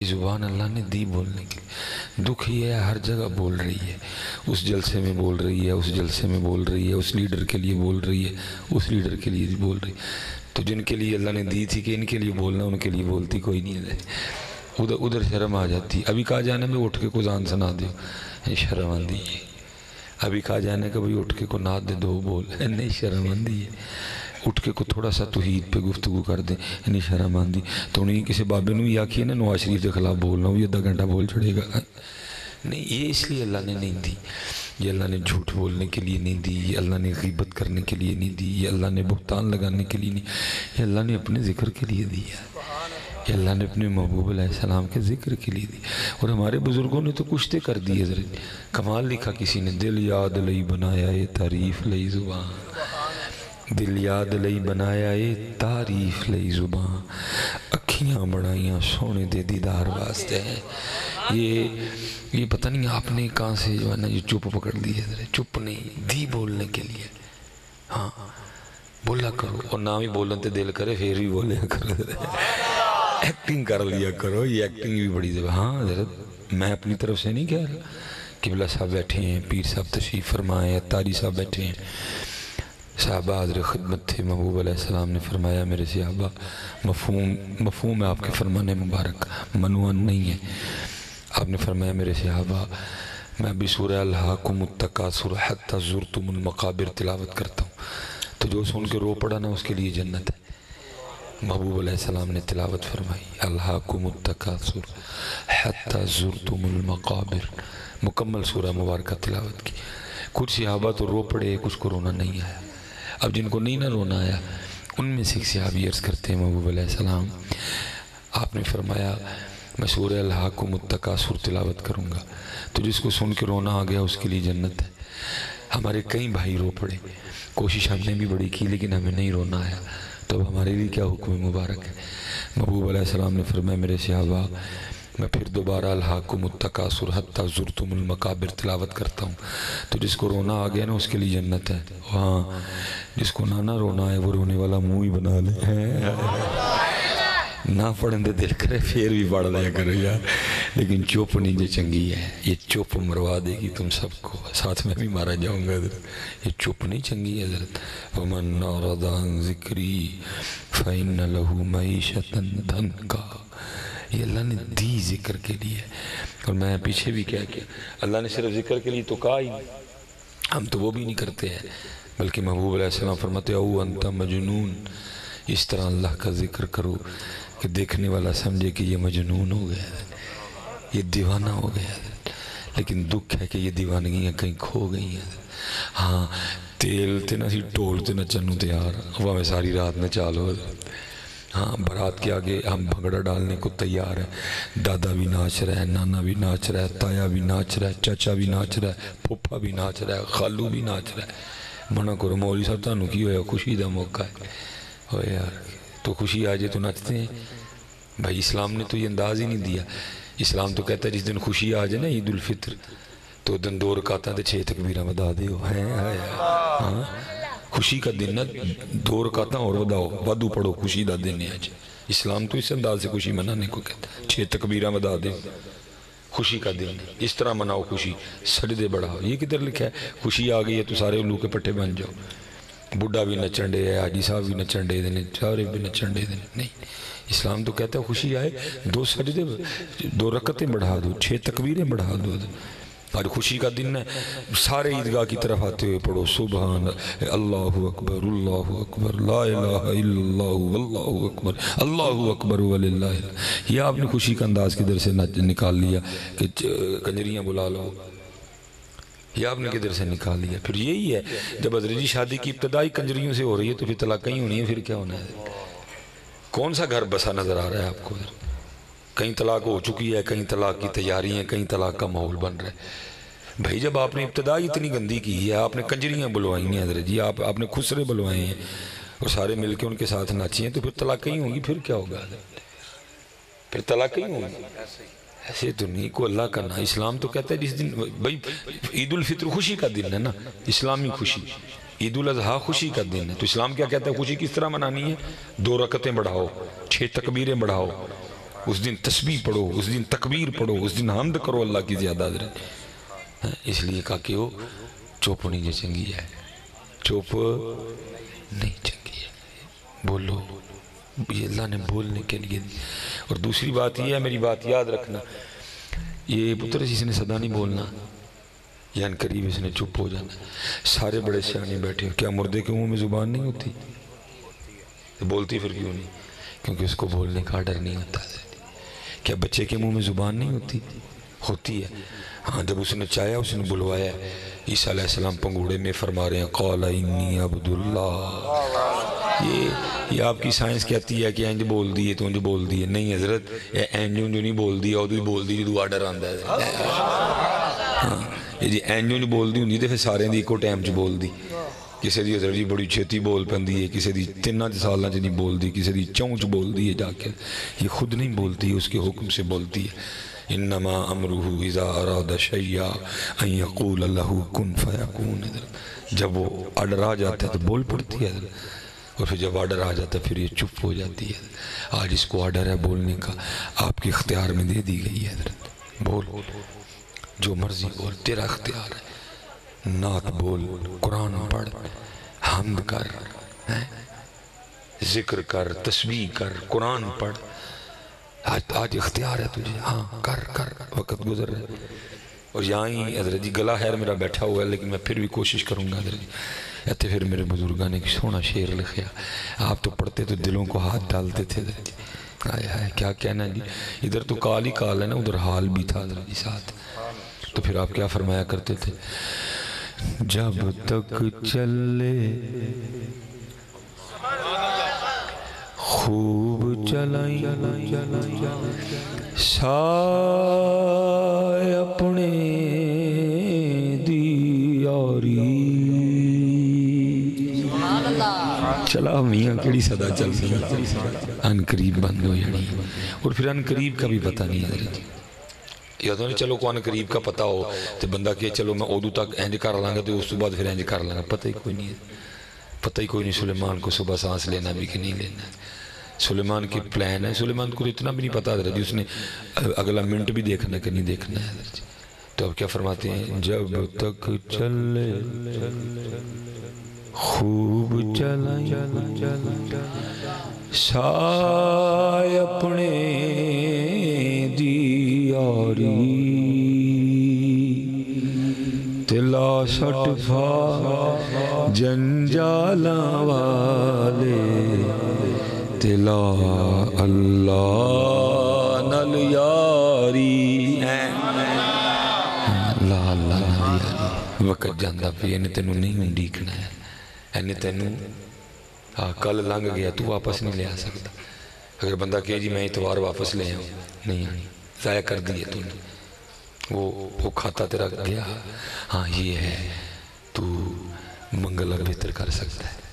زبان اللہ نے دی بولنے کے لیے. دکھ یہ ہے ہر جگہ بول رہی ہے، اس جلسے میں بول رہی ہے، اس جلسے میں بول رہی ہے، اس لیڈر کے لیے بول رہی ہے، اس لیڈر کے لیے بول رہی ہے. تو جن کے لیے اللہ نے دی تھی کہ ان کے لیے بولنا، ان کے لیے بولتی کوئی نہیں ہے. ادھر شرم آ جاتی. ابھی کہا جانا میں اٹھ کے کو زان سنا دو، شرم آندی ہے. ابھی کہا جانا کہ بھئی اٹھ کے کو نعت دے دو بول، نہیں شرم آندی ہے. اٹھ کے کو تھوڑا سا توحید پہ گفتگو کر دیں، نہیں شرم آندی. تو انہیں کسی بابے نے یہ آکھی ہے نا نواز شریف کے خلاف بولنا ہوں، یہ 10 گھنٹہ بول چھڑے گا. نہیں، یہ اس لیے اللہ نے نہیں دی. یہ اللہ نے جھوٹ بولنے کے لیے نہیں دی، یہ اللہ نے غیبت کرنے کے لیے نہیں دی، یہ اللہ نے بہتان لگانے کے لیے نہیں، یہ اللہ نے اپنے ذکر کے لیے دی ہے. یہ اللہ نے اپنے محبوب علیہ السلام کے ذکر کے لیے دی. اور ہمارے بزرگوں نے تو کشتے کر دیے. ذرا کمال لکھا کسی نے، دل یاد لئی بنایا یہ تعریف لئی زبان، دل یاد لئی بنایا یہ تعریف لئی زبان، اکھیاں بڑھائیاں سونے دے دیدار واسطے ہیں. یہ پتہ نہیں آپ نے کہاں سے جو ہے نا یہ چپ پکڑ دی ہے. ذرا چپ نہیں دی بولنے کے لیے. ہاں بولا کرو، اور نہ بھی بولن تے دل کرے پھر بھی بولے کرو. ایکٹنگ کر لیا کرو، یہ ایکٹنگ بھی بڑی زبان. ہاں ذرا میں اپنی طرف سے نہیں کہہ رہا. قبلہ صاحب بیٹھے ہیں، پیر صاحب تشریف فرمائے، اتاری صاحب بیٹھے ہیں، صحابہ حضر خدمت تھے. محبوب علیہ السلام نے فرمایا میرے صحابہ، مفہوم ہے آپ کے فرمان مبارک، منوان نہیں ہے. آپ نے فرمایا میرے صحابہ میں بھی سورہ الہاکم التکاثر حتی زرتم المقابر تلاوت کرتا ہوں، تو جو سن کے رو پڑا نا اس کے لیے جنت ہے. محبوب علیہ السلام نے تلاوت فرمائی الہاکم التکاثر حتی زرتم المقابر، مکمل سورہ مبارکہ تلاوت کی. کچھ صحابہ تو رو پڑے، کچھ کو رونا نہیں آیا. اب جن کو نہیں نہ رونا آیا ان میں سے ایک صحابی عرض کرتے ہیں محبوب علیہ السلام آپ نے فرمایا میں سورہ الہاکم التکاثر تلاوت کروں گا، تو جس کو سن کے رونا آ گیا اس کے لیے جنت ہے. ہمارے کئی بھائی رو پڑے، کوشش ہم نے بھی بڑی کی لیکن ہمیں نہیں رونا آیا، تو اب ہمارے لیے کیا حکم مبارک ہے. محبوب علیہ السلام نے فرمایا میرے صحابہ میں پھر دوبارہ الہاکم التکاثر حتی زرتم المقابر تلاوت کرتا ہوں، تو جس کو رونا آ گیا نا اس کے لیے جنت ہے. ہاں جس کو نہ رونا ہے وہ رونے والا منہ ہی بنا لے. نہ پڑھن دے دل کرے پھر بھی پڑھ لیا کرو یار، لیکن چوپ نہیں جو چنگی ہے. یہ چوپ مروا دے گی تم سب کو، ساتھ میں بھی مارا جاؤں گا. یہ چوپ نہیں چنگی ہے حضرت. وَمَنْ أَعْرَضَ عَنْ ذِكْرِي فَإِنَّ لَهُ مَعِيشَةً ضَنْكًا. یہ اللہ نے دی ذکر کے لیے. اور میں پیچھے بھی کیا اللہ نے صرف ذکر کے لیے تو کہا ہی، ہم تو وہ بھی نہیں کرتے ہیں. بلکہ محبوب علیہ السلام فرماتے او انت مجنون، اس طرح اللہ کا ذکر کرو کہ دیکھنے والا سمجھے کہ یہ مجنون ہو گیا، یہ دیوانہ ہو گیا. لیکن دکھ ہے کہ یہ دیوانگیاں کہیں کھو گئی ہیں. ہاں تیل تے نہ سی ٹول تے نہ چنو تیار، ہوا میں ساری رات نہ چالو. ہاں بارات کے آگے ہم بھنگڑا ڈالنے کو تیار ہیں. دادا بھی ناچ رہا ہے، نانا بھی ناچ رہا ہے، تایا بھی ناچ رہا ہے، چاچا بھی ناچ رہا ہے، پھوپھا بھی ناچ رہا ہے، خالو بھی ناچ رہا ہے. منع کرو مولوی صاحب تانوں کی ہویا، خوشی دا موقع ہے. ہوئے یار تو خوشی آ جائے تو ناچتے ہیں بھائی. اسلام نے تو یہ انداز ہی نہیں دیا. اسلام تو کہتا ہے جس دن خوشی آ جائے نا عید الفطر، تو دن 2 رکعتاں تے 6 تکبیراں بدا دیو. ہاں خوشی کا دن نا 2 رکعتاں اور بداؤ، ودو پڑھو، خوشی دا دن ہے آج. اسلام تو اس انداز سے خوشی منانے کو کہتا ہے، 6 تکبیراں بدا دے، خوشی کا دن اس طرح مناؤ خوشی، سجدے بڑھاؤ. یہ کدھر لکھا ہے خوشی آ گئی ہے تو سارے الو کے پٹے بن جاؤ، بڈھا بھی نچن دے ہے، حاجی صاحب بھی نچن دے دینے، سارے بھی نچن دے دینے. نہیں، اسلام تو کہتا ہے خوشی آئے 2 سجدے 2 رکعتیں بڑھا دو، 6 تکبیریں بڑھا دو. اور خوشی کا دن ہے سارے عیدگاہ کی طرف آتے ہوئے پڑھو سبحان اللہ اکبر لا الہ الا اللہ واللہ اکبر اللہ اکبر وللہ. یہ آپ نے خوشی کا انداز کدھر سے نکال لیا کہ کنجریاں بلا لو؟ یہ آپ نے کدھر سے نکال لیا؟ پھر یہی ہے جب حضرت جی شادی کی ابتدائی کنجریوں سے ہو رہی ہے تو پھر طلاق کہیں ہونی ہے. پھر کیا ہونا ہے؟ کون سا گھر بسا نظر آ رہا ہے آپ کو؟ کہیں طلاق ہو چکی ہے، کہیں طلاق کی تیاری ہے، کہیں طلاق کا ماحول بن رہا ہے. بھائی جب آپ نے ابتدائی اتنی گندی کی ہے، آپ نے کنجریاں بلوائی ہیں حضرت جی، آپ نے خسرے بلوائے ہیں اور سارے مل کے ان کے ساتھ ناچی ہیں، تو پھر طلاق کہیں ہوں گی. پھر کیا ہوگا؟ پھر طلاق کہیں ہوں گی. ایسے تو نہیں کو اللہ کا نا. اسلام تو کہتا ہے جس دن بھائی عید الفطر خوشی کا دن ہے نا، اسلامی خوشی. عید الاضحیٰ خوشی کا دن ہے، تو اسلام کیا کہتا ہے خوشی کس طرح منانی ہے؟ 2 رکعتیں بڑھاؤ، 6 تکبیریں بڑھاؤ. اس دن تسبیح پڑھو، اس دن تکبیر پڑھو، اس دن حمد کرو اللہ کی زیادہ حضرت۔ اس لیے کہا کہ وہ چوپ نہیں چنگی ہے، چوپ نہیں چنگی ہے، بولو، یہ اللہ نے بولنے کے لیے دی۔ اور دوسری بات یہ ہے، میری بات یاد رکھنا، یہ پتر اس نے صدا نہیں بولنا، یا ان قریب اس نے چپ ہو جانا۔ سارے بڑے سیانے بیٹھے، کیا مردے کے منہ میں زبان نہیں ہوتی؟ بولتی پھر کیوں نہیں؟ کیونکہ اس کو بولنے کا ڈر نہیں ہوتا۔ کیا بچے کے منہ میں زبان نہیں ہوتی؟ ہوتی ہے۔ ہاں جب اس نے چاہیا اس نے بلوایا۔ عیسیٰ علیہ السلام پنگوڑے میں فرما رہے ہیں قال انی عبداللہ۔ یہ آپ کی سائنس کہتی ہے کہ اینج بول دیئے تو انج بول دیئے، نہیں حضرت، اینج جو نہیں بول دیا وہ بول دی جو آڈر آندہ ہے۔ ہاں یہ جی اینج جو بول دی ہوں تو پھر سارے دی ایک ٹائم چ بول دی۔ کسی دی حضرت جی بڑی چھتی بول پندی ہے، کسی دی 3 سالہ چ نہیں بول دی، کسی دی چونچ بول دی ہے جا کے۔ یہ خود نہیں بولتی ہے، اس کے حکم سے بولتی ہے۔ انما امرہ اذا اراد شیئا ان یقول لہ کن فیکون۔ جب وہ آڈر آ جاتا ہے تو بول پڑتی ہے، اور پھر جب آڈر آ جاتا ہے پھر یہ چپ ہو جاتی ہے۔ آج اس کو آڈر ہے بولنے کا، آپ کے اختیار میں دے دی گئی ہے حضرت، بول جو مرضی بول، تیرا اختیار ہے۔ نعت بول، قرآن پڑھ، حمد کر، ذکر کر، تسبیح کر، قرآن پڑھ، آج اختیار ہے تجھے، ہاں کر کر، وقت گزر رہا ہے۔ اور یہاں ہی حضرت جی گلا خیر میرا بیٹھا ہوا ہے، لیکن میں پھر بھی کوشش کروں گا حضرت جی۔ ایتے پھر میرے بزرگاں نے ایک سونا شعر لکھیا، آپ تو پڑھتے تو دلوں کو ہاتھ ڈالتے تھے حضرت جی۔ آئے ہائے کیا کہنا جی، ادھر تو کال ہی کال ہے نا، ادھر حال بھی تھا حضرت جی ساتھ۔ تو پھر آپ کیا فرمایا کرتے تھے؟ جب تک چلے خوب چلائیں سائے اپنے دیاری۔ چلا میاں کیڑی صدا چل رہی ہے، ان قریب بند ہو جانی، اور پھر ان قریب کا بھی پتہ نہیں حضرت۔ یا تو نہیں چلو کو ان قریب کا پتہ ہو تو بندہ کہ چلو میں اودو تک اینج کر لوں گا تو اس تو بعد پھر اینج کر لوں گا، پتہ ہی کوئی نہیں ہے، پتہ ہی کوئی نہیں سلیمان کو صبح سانس لینا بھی کہ نہیں لینا ہے۔ سلیمان کی پلان ہے، سلیمان کو اتنا بھی نہیں پتا حضرت جی، اس نے اگلا منٹ بھی دیکھنا کہ نہیں دیکھنا ہے حضرت جی۔ تو اب کیا فرماتے ہیں؟ جب تک چلے خوب چلائیں سائے اپنے دیاری، تلا سٹفا جنجالاں والے، تلا اللہ نل یاری، اللہ اللہ یاری۔ وقت جاندہ پہ انہیں تینوں نہیں ڈیکنا ہے، انہیں تینوں کل لنگ گیا تو واپس نہیں لے آ سکتا۔ اگر بندہ کہے جی میں اتوار واپس لے آؤں، نہیں آنی، ضائع کر دیئے تو نے، وہ کھاتا تیرا گیا۔ ہاں یہ ہے تو منگلہ بہتر کر سکتا ہے۔